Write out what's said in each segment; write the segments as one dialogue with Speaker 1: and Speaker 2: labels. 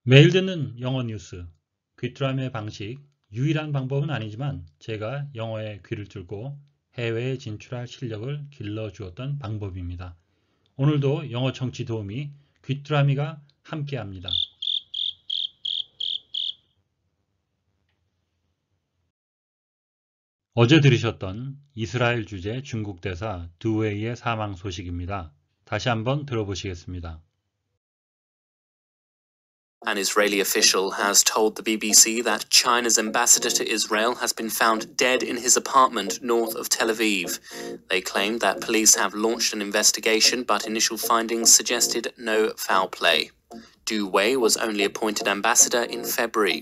Speaker 1: 매일 듣는 영어 뉴스, 귀뚜라미의 방식, 유일한 방법은 아니지만 제가 영어에 귀를 뚫고 해외에 진출할 실력을 길러주었던 방법입니다. 오늘도 영어 청취 도우미 귀뚜라미가 함께합니다. 어제 들으셨던 이스라엘 주재 중국 대사 두웨이의 사망 소식입니다. 다시 한번 들어보시겠습니다.
Speaker 2: An Israeli official has told the BBC that China's ambassador to Israel has been found dead in his apartment north of Tel Aviv. They claimed that police have launched an investigation, but initial findings suggested no foul play. Du Wei was only appointed ambassador in February.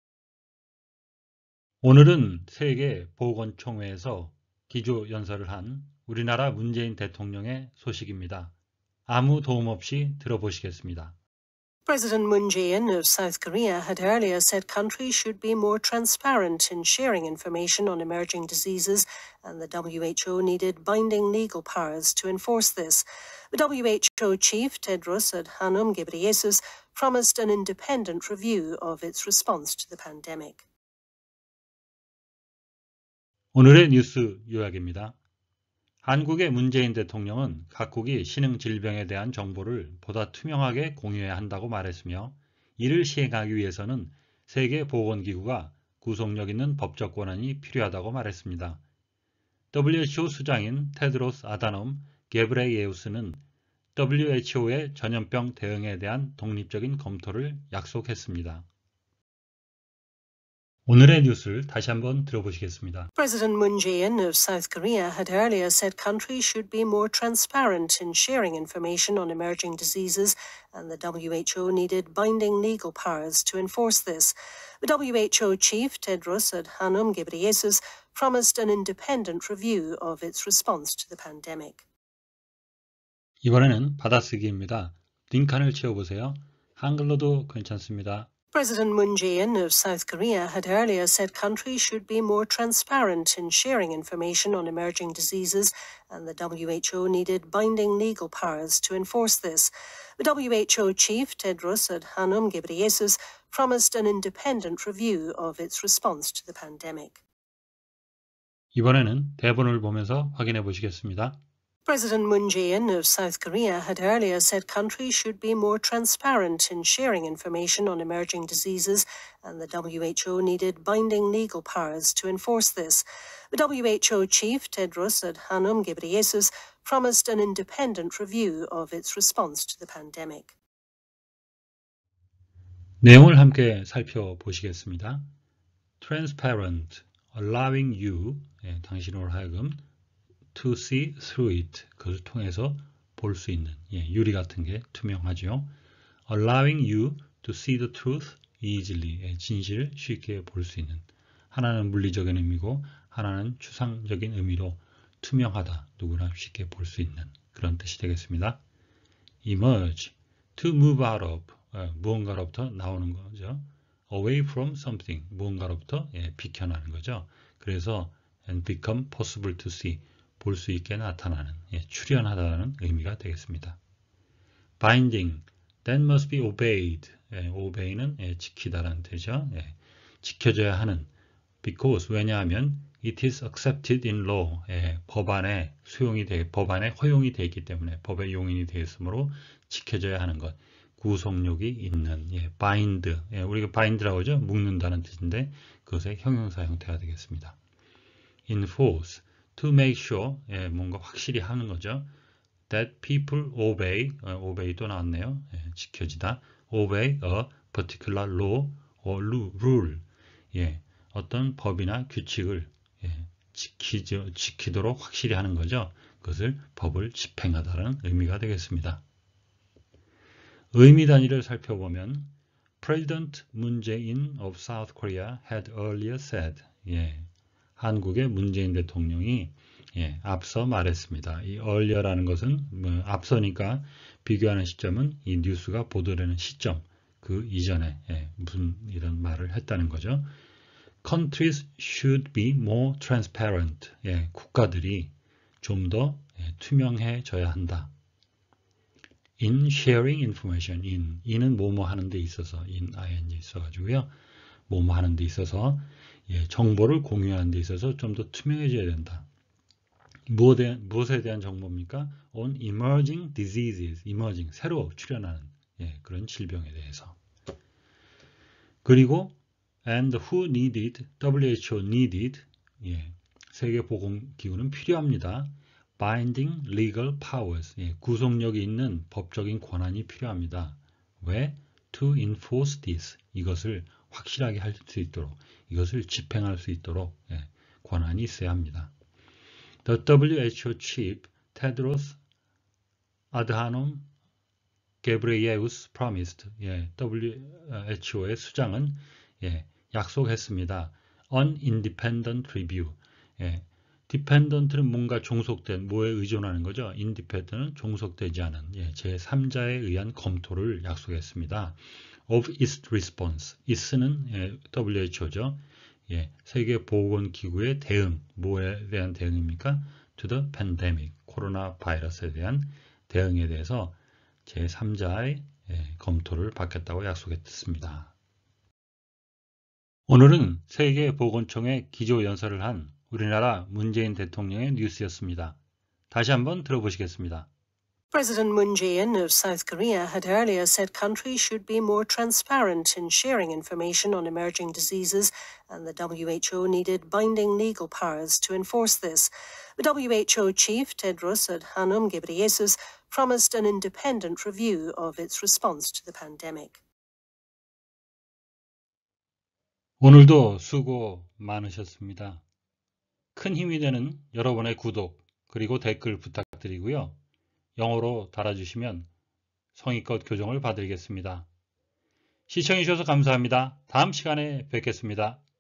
Speaker 1: 오늘은 세계 보건총회에서 기조연설을 한 우리나라 문재인 대통령의 소식입니다. 아무 도움 없이 들어보시겠습니다.
Speaker 3: President Moon Jae-in of South Korea had earlier said countries should be more transparent in sharing information on emerging diseases, and the WHO needed binding legal powers to enforce this. The WHO chief, Tedros Adhanom Ghebreyesus, promised an independent review of its response to the pandemic.
Speaker 1: 오늘의 뉴스 요약입니다. 한국의 문재인 대통령은 각국이 신흥 질병에 대한 정보를 보다 투명하게 공유해야 한다고 말했으며 이를 시행하기 위해서는 세계보건기구가 구속력 있는 법적 권한이 필요하다고 말했습니다. WHO 수장인 테드로스 아다놈 게브레예우스는 WHO의 전염병 대응에 대한 독립적인 검토를 약속했습니다. 오늘의 뉴스를 다시 한번 들어보시겠습니다.
Speaker 3: President Moon Jae-in of South Korea had earlier said countries should be more transparent in sharing information on emerging diseases, and the WHO needed binding legal powers to enforce this. The WHO chief, Tedros Adhanom Ghebreyesus, promised an independent review of its response to the pandemic.
Speaker 1: 이번에는 받아쓰기입니다. 링칸을 채워보세요. 한글로도 괜찮습니다.
Speaker 3: President Moon Jae-in of South Korea had earlier said countries should be more transparent in sharing information on emerging diseases, and the WHO needed binding legal powers to enforce this. The WHO chief, Tedros Adhanom Ghebreyesus, promised an independent review of its response to the pandemic.
Speaker 1: 이번에는 대본을 보면서 확인해 보시겠습니다.
Speaker 3: President Moon Jae-in of South Korea had earlier said countries should be more transparent in sharing information on emerging diseases, and the WHO needed binding legal powers to enforce this. The WHO chief, Tedros Adhanom Ghebreyesus, promised an independent review of its response to the pandemic.
Speaker 1: 내용을 함께 살펴보시겠습니다. Transparent, allowing you, 당신으로 하여금 to see through it, 그것을 통해서 볼 수 있는, 유리 같은 게 투명하죠. allowing you to see the truth easily, 진실을 쉽게 볼 수 있는. 하나는 물리적인 의미고 하나는 추상적인 의미로 투명하다, 누구나 쉽게 볼 수 있는 그런 뜻이 되겠습니다. emerge, to move out of, 무언가로부터 나오는 거죠. away from something, 무언가로부터 비켜나는 거죠. 그래서 and become possible to see, 볼 수 있게 나타나는, 출현하다는 의미가 되겠습니다. binding, that must be obeyed, obey는 지키다라는 뜻이죠. 지켜져야 하는, because, 왜냐하면 it is accepted in law, 법안에 허용이 되어 있기 때문에, 법의 용인이 되어 있으므로 지켜져야 하는 것, 구속력이 있는, bind, 우리가 bind라고 하죠. 묶는다는 뜻인데 그것의 형용사 형태가 되겠습니다. enforce, to make sure, 뭔가 확실히 하는 거죠. that people obey, obey 또 나왔네요. 지켜지다. obey a particular law or rule, 어떤 법이나 규칙을 지키도록 확실히 하는 거죠. 그것을 법을 집행하다라는 의미가 되겠습니다. 의미 단위를 살펴보면 President Moon Jae-in of South Korea had earlier said, 한국의 문재인 대통령이 앞서 말했습니다. 이 earlier라는 것은 앞서니까 비교하는 시점은 이 뉴스가 보도되는 시점, 그 이전에 무슨 이런 말을 했다는 거죠. Countries should be more transparent. 국가들이 좀 더 투명해져야 한다. in sharing information. in은 뭐뭐 하는 데 있어서 in ing 있어가지고요. 뭐뭐 하는 데 있어서 정보를 공유하는 데 있어서 좀 더 투명해져야 된다. 무엇에 대한 정보입니까? on emerging diseases, emerging, 새로 출현하는 그런 질병에 대해서. 그리고 and who needed, WHO needed, 세계보건기구는 필요합니다. binding legal powers, 구속력이 있는 법적인 권한이 필요합니다. 왜? to enforce this, 이것을 확실하게 할 수 있도록, 이것을 집행할 수 있도록 권한이 있어야 합니다. The WHO chief Tedros Adhanom Ghebreyesus promised, WHO의 수장은 약속했습니다. An independent review. dependent는 뭔가 종속된, 뭐에 의존하는 거죠. independent는 종속되지 않은 제3자에 의한 검토를 약속했습니다. of its response. is는 WHO죠. 세계보건기구의 대응, 뭐에 대한 대응입니까? to the pandemic, 코로나 바이러스에 대한 대응에 대해서 제3자의 검토를 받겠다고 약속했습니다. 오늘은 세계보건총회 기조연설을 한 우리나라 문재인 대통령의 뉴스였습니다. 다시 한번 들어보시겠습니다.
Speaker 3: President Moon Jae-in of South Korea had earlier said countries should be more transparent in sharing information on emerging diseases, and the WHO needed binding legal powers to enforce this. The WHO chief, Tedros Adhanom Ghebreyesus, promised an independent review of its response to the pandemic.
Speaker 1: 오늘도 수고 많으셨습니다. 큰 힘이 되는 여러분의 구독 그리고 댓글 부탁드리고요. 영어로 달아주시면 성의껏 교정을 받으겠습니다. 시청해주셔서 감사합니다. 다음 시간에 뵙겠습니다.